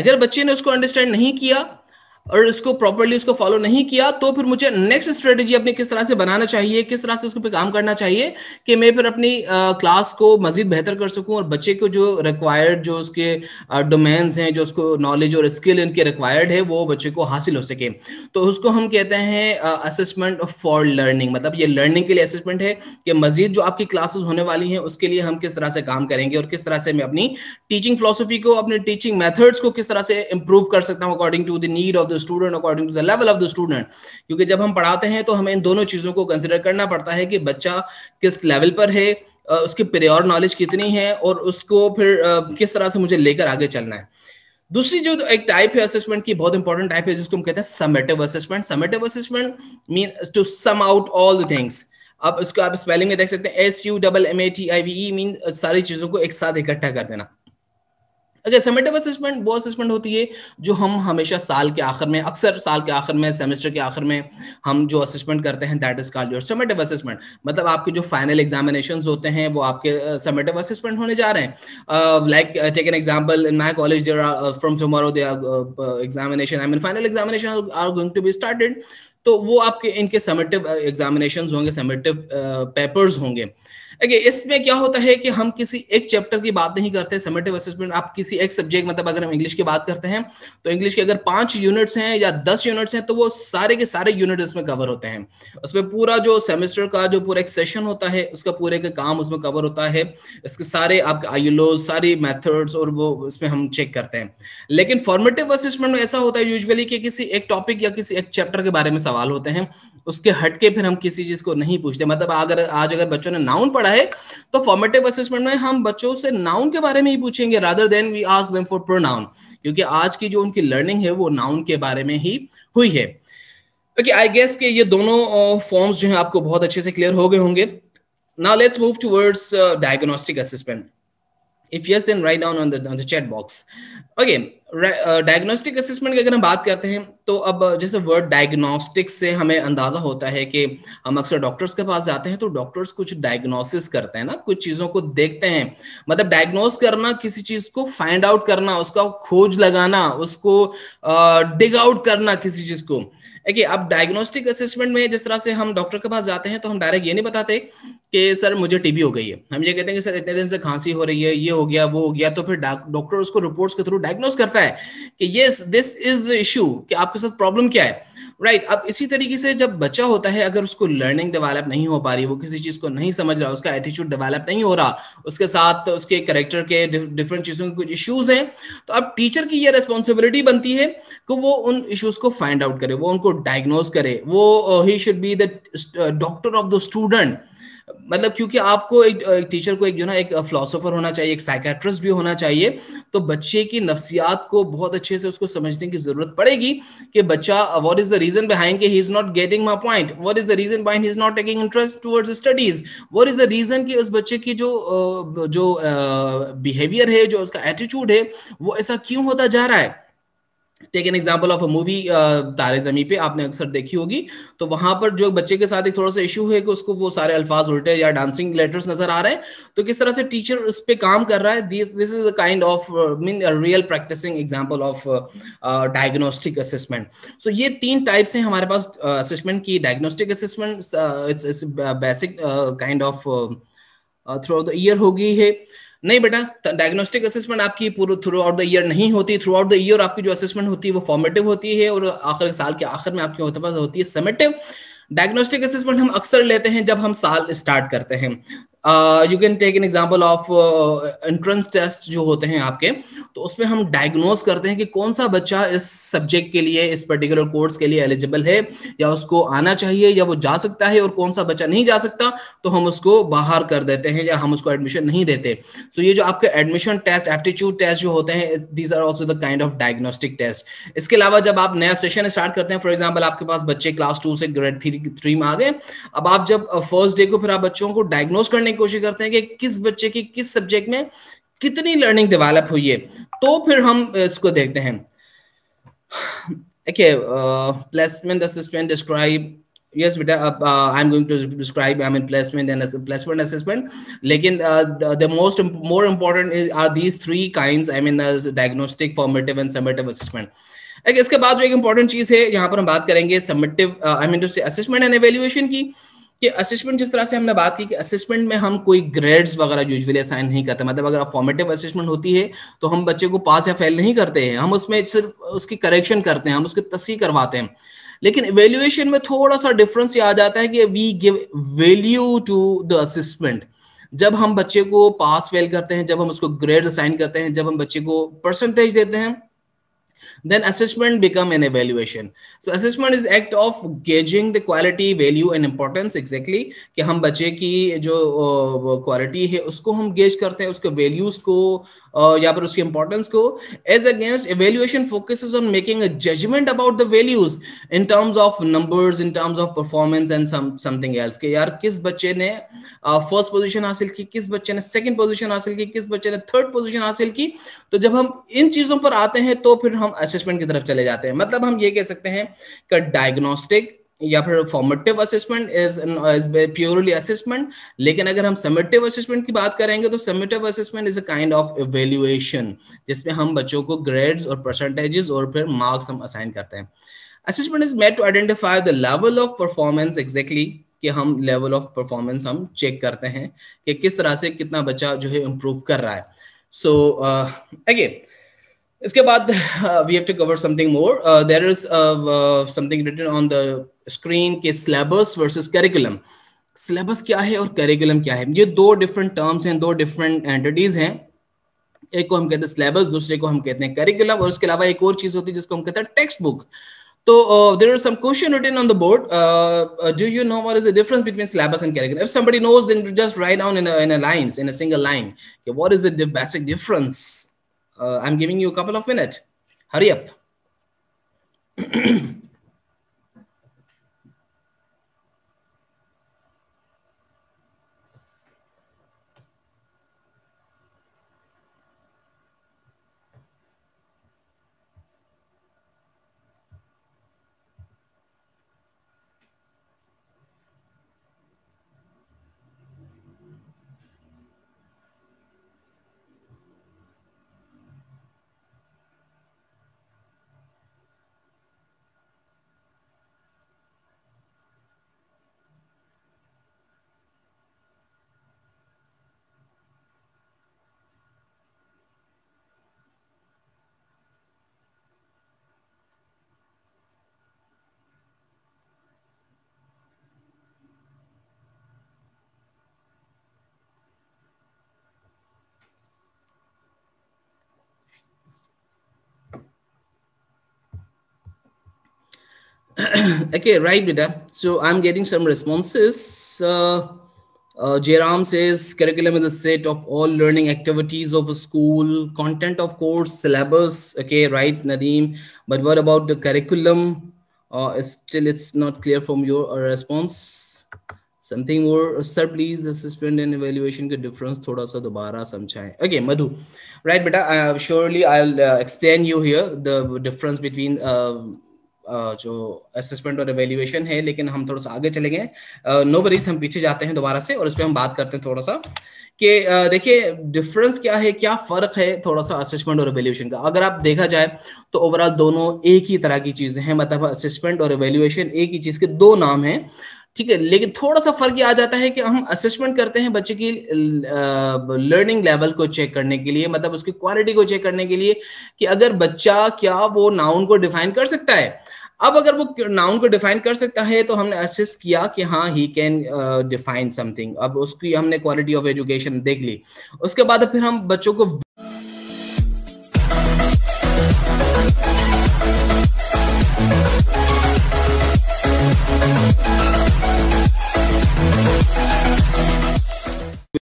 अगर बच्चे ने उसको अंडरस्टैंड नहीं किया और इसको प्रॉपर्ली उसको फॉलो नहीं किया, तो फिर मुझे नेक्स्ट स्ट्रेटेजी अपनी किस तरह से बनाना चाहिए, किस तरह से उसको पे काम करना चाहिए कि मैं फिर अपनी क्लास को मजीद बेहतर कर सकूं और बच्चे को जो रिक्वायर्ड, जो उसके डोमेन्स हैं, जो उसको नॉलेज और स्किल इनके रिक्वायर्ड है, वो बच्चे को हासिल हो सके। तो उसको हम कहते हैं असेसमेंट फॉर लर्निंग। मतलब ये लर्निंग के लिए असेसमेंट है कि मजीद जो आपकी क्लासेस होने वाली हैं उसके लिए हम किस तरह से काम करेंगे और किस तरह से मैं अपनी टीचिंग फिलोसफी को, अपने टीचिंग मेथड्स को किस तरह से इंप्रूव कर सकता हूं according to the need of the student, according to the level of the student. क्योंकि जब हम पढ़ाते हैं तो हमें इन दोनों चीजों को कंसिडर करना पड़ता है कि बच्चा किस लेवल पर है, उसकी प्रियोर नॉलेज कितनी है और उसको फिर किस तरह से मुझे लेकर आगे चलना है। दूसरी जो एक टाइप है असेसमेंट की, बहुत इंपॉर्टेंट टाइप है, जिसको हम कहते हैं summative assessment. Summative assessment mean to sum out all the things. अब इसको आप स्पेलिंग में देख सकते हैं, SUMMATIVE, मीन सारी चीजों को एक साथ इकट्ठा कर देना। अगर समेटिव असेसमेंट वो असेसमेंट होती है जो हम हमेशा साल के आखिर में, अक्सर साल के आखिर में, सेमेस्टर के आखिर में हम जो असेसमेंट करते हैं, that is called your summative assessment. मतलब आपके जो फाइनल एग्जामिनेशंस होते हैं वो आपके समेटिव असेसमेंट होने जा रहे हैं। Like take an example, in my college there are from tomorrow they are examination, I mean final examination are going to be started. तो वो आपके इनके समेटिव एग्जामिनेशंस होंगे, समेटिव पेपर्स होंगे। इसमें क्या होता है कि हम किसी एक चैप्टर की बात नहीं करते। समेटिव असेसमेंट आप किसी एक सब्जेक्ट, मतलब अगर हम इंग्लिश की बात करते हैं तो इंग्लिश के अगर 5 यूनिट्स हैं या 10 यूनिट्स हैं तो वो सारे के सारे यूनिट इसमें कवर होते हैं। उसमें पूरा जो सेमेस्टर का जो पूरा एक सेशन होता है उसका पूरे का काम उसमें कवर होता है। इसके सारे आपके आईएलओ, सारी मेथड्स और वो इसमें हम चेक करते हैं। लेकिन फॉर्मेटिव असेसमेंट में ऐसा होता है यूजुअली कि किसी एक टॉपिक या किसी एक चैप्टर के बारे में सवाल होते हैं, उसके हटके फिर हम किसी चीज को नहीं पूछते। मतलब अगर बच्चों ने नाउन पढ़ा है तो फॉर्मेटिव असेसमेंट में हम बच्चों से नाउन के बारे में ही पूछेंगे rather than we ask them for pronoun, क्योंकि आज की जो उनकी लर्निंग है वो नाउन के बारे में ही हुई है। ओके, आई गेस कि ये दोनों फॉर्म्स जो हैं आपको बहुत अच्छे से क्लियर हो गए होंगे। Now let's move towards diagnostic assessment. If yes, then write down on the chat box. Okay, diagnostic assessment की अगर हम बात करते हैं तो अब जैसे वर्ड डायग्नोस्टिक से हमें अंदाजा होता है कि हम अक्सर डॉक्टर्स के पास जाते हैं तो डॉक्टर्स कुछ डायग्नोसिस करते हैं ना, कुछ चीजों को देखते हैं। मतलब डायग्नोस करना, किसी चीज को फाइंड आउट करना, उसका खोज लगाना, उसको डिग आउट करना किसी चीज को। देखिए, अब डायग्नोस्टिक असेसमेंट में जिस तरह से हम डॉक्टर के पास जाते हैं तो हम डायरेक्ट ये नहीं बताते कि सर मुझे टीबी हो गई है। हम ये कहते हैं कि सर इतने दिन से खांसी हो रही है, ये हो गया, वो हो गया। तो फिर डॉक्टर उसको रिपोर्ट्स के थ्रू डायग्नोस करता है कि yes this is the issue, कि आपके साथ प्रॉब्लम क्या है। राइट। अब इसी तरीके से जब बच्चा होता है, अगर उसको लर्निंग डेवलप नहीं हो पा रही, वो किसी चीज को नहीं समझ रहा, उसका एटीट्यूड डेवलप नहीं हो रहा, उसके साथ उसके कैरेक्टर के डिफरेंट चीजों के कुछ इश्यूज हैं, तो अब टीचर की ये रिस्पॉन्सिबिलिटी बनती है कि वो उन इश्यूज को फाइंड आउट करे, वो उनको डायग्नोज करे। वो he should be the doctor of the student. मतलब क्योंकि आपको एक टीचर को एक फिलोसोफर होना चाहिए, एक साइकेट्रिस्ट भी होना चाहिए। तो बच्चे की नफ्सियात को बहुत अच्छे से उसको समझने की जरूरत पड़ेगी कि बच्चा, what is the reason behind कि he is not getting my point, what is the reason behind he is not taking interest towards studies, what is the reason कि उस बच्चे की जो बिहेवियर है, जो उसका एटीट्यूड है, वो ऐसा क्यों होता जा रहा है। Take an example of a movie Taare Zameen पे, आपने अक्सर देखी होगी। तो वहां पर जो बच्चे के साथ एक थोड़ा सा इशू है कि उसको वो सारे अल्फाज उल्टे या डांसिंग लेटर्स नजर आ रहे हैं, तो किस तरह से टीचर उस पे काम कर रहा है। This is a kind of mean real practicing example of diagnostic assessment. So ये 3 टाइप्स हैं हमारे पास असेसमेंट की। Diagnostic assessment it's basic kind of throughout the year होगी है। नहीं बेटा, डायग्नोस्टिक असेसमेंट आपकी पूरे थ्रू आउट द ईयर नहीं होती। थ्रू आउट द ईयर आपकी जो असेसमेंट होती है वो फॉर्मेटिव होती है और आखिर साल के आखिर में आपकी होती है समेटिव। डायग्नोस्टिक असेसमेंट हम अक्सर लेते हैं जब हम साल स्टार्ट करते हैं। You can take an example of entrance test जो होते हैं आपके, तो उसमें हम डायग्नोस करते हैं कि कौन सा बच्चा इस सब्जेक्ट के लिए, इस पर्टिकुलर कोर्स के लिए एलिजिबल है, या उसको आना चाहिए या वो जा सकता है, और कौन सा बच्चा नहीं जा सकता तो हम उसको बाहर कर देते हैं या हम उसको एडमिशन नहीं देते। सो ये जो आपके एडमिशन टेस्ट, एप्टीट्यूड टेस्ट जो होते हैं, these are also the kind of diagnostic test. इसके अलावा जब आप नया सेशन स्टार्ट करते हैं, फॉर एग्जांपल आपके पास बच्चे क्लास 2 से ग्रेड 3 में आ गए, अब आप जब फर्स्ट डे को फिर आप बच्चों को डायग्नोस करने की कोशिश करते हैं कि किस बच्चे की किस सब्जेक्ट में कितनी लर्निंग डेवलप हुई है, तो फिर हम इसको देखते हैं। Okay, placement assessment describe Yes, beta. I'm going to describe. I mean, placement and placement assessment. लेकिन the more important are these three kinds. I mean, diagnostic, formative, and summative assessment. इसके बाद जो एक important चीज है यहाँ पर हम बात करेंगे summative. I mean to say assessment and evaluation की. कि असेसमेंट जिस तरह से हमने बात की कि असेसमेंट में हम कोई ग्रेड्स वगैरह यूजुअली असाइन नहीं करते, मतलब अगर फॉर्मेटिव असेसमेंट होती है तो हम बच्चे को पास या फेल नहीं करते हैं, हम उसमें सिर्फ उसकी करेक्शन करते हैं, हम उसकी तस्हीह करवाते हैं। लेकिन इवेल्युएशन में थोड़ा सा डिफरेंस ये आ जाता है कि we give value to the assessment. जब हम बच्चे को पास फेल करते हैं, जब हम उसको ग्रेड असाइन करते हैं, जब हम बच्चे को परसेंटेज देते हैं, then assessment become an evaluation. So assessment is act of gauging the quality, value and importance exactly कि हम बच्चे की जो क्वालिटी है उसको हम गेज करते हैं, उसके वैल्यूज को या फिर उसकी इंपॉर्टेंस को। As against evaluation focuses on making a judgment about the values in terms of numbers, in terms of performance and something else कि यार किस बच्चे ने फर्स्ट पोजीशन हासिल की, किस बच्चे ने सेकंड पोजीशन हासिल की, किस बच्चे ने थर्ड पोजीशन हासिल की। तो जब हम इन चीजों पर आते हैं तो फिर हम असेसमेंट की तरफ चले जाते हैं। मतलब हम ये कह सकते हैं कि डायग्नोस्टिक या फिर formative assessment is purely assessment, लेकिन अगर हम समेटिव असेसमेंट की बात करेंगे तो summative assessment is a kind of evaluation जिसमें हम बच्चों को ग्रेड्स और परसेंटेजेस और फिर मार्क्स हम असाइन करते हैं। Assessment is made to identify the level of performance exactly कि हम लेवल ऑफ परफॉर्मेंस हम चेक करते हैं कि किस तरह से कितना बच्चा जो है इम्प्रूव कर रहा है। सो अगेन इसके बाद we have to cover something more. There is something written on the screen कि syllabus versus curriculum. syllabus क्या है और curriculum क्या है, ये दो different terms हैं, दो different entities हैं। एक को हम कहते हैं syllabus, दूसरे को हम कहते हैं curriculum, और उसके अलावा एक और चीज होती है जिसको हम कहते हैं text book। तो there is some question written on the board. Do you know what is the difference between syllabus and curriculum? If somebody knows, then just write down in a lines, in a single line. Okay, what is the basic difference? I'm giving you a couple of minutes. Hurry up. Okay, right, beta. So I'm getting some responses. Jairam says curriculum is a set of all learning activities of a school, content of course, syllabus. Okay, right, Nadeem. But what about the curriculum? Still, it's not clear from your response. Something more, sir, please. Assessment and evaluation के difference थोड़ा सा दोबारा समझाएं. Okay, Madhu. Right, beta. Surely I'll explain you here the difference between जो assessment और evaluation है, लेकिन हम थोड़ा सा आगे चले गए। नो वरीज, हम पीछे जाते हैं दोबारा से और इस पे हम बात करते हैं थोड़ा सा कि देखिए डिफरेंस क्या है, क्या फर्क है थोड़ा सा असेसमेंट और एवेल्युएशन का। अगर आप देखा जाए तो ओवरऑल दोनों एक ही तरह की चीजें हैं, मतलब असेसमेंट और एवेल्युएशन एक ही चीज के दो नाम हैं, ठीक है। लेकिन थोड़ा सा फर्क ये आ जाता है कि हम असेसमेंट करते हैं बच्चे की लर्निंग लेवल को चेक करने के लिए, मतलब उसकी क्वालिटी को चेक करने के लिए कि अगर बच्चा क्या वो नाउन को डिफाइन कर सकता है। अब अगर वो नाउन को डिफाइन कर सकता है तो हमने असेस किया कि हाँ ही कैन डिफाइन समथिंग। अब उसकी हमने क्वालिटी ऑफ एजुकेशन देख ली, उसके बाद फिर हम बच्चों को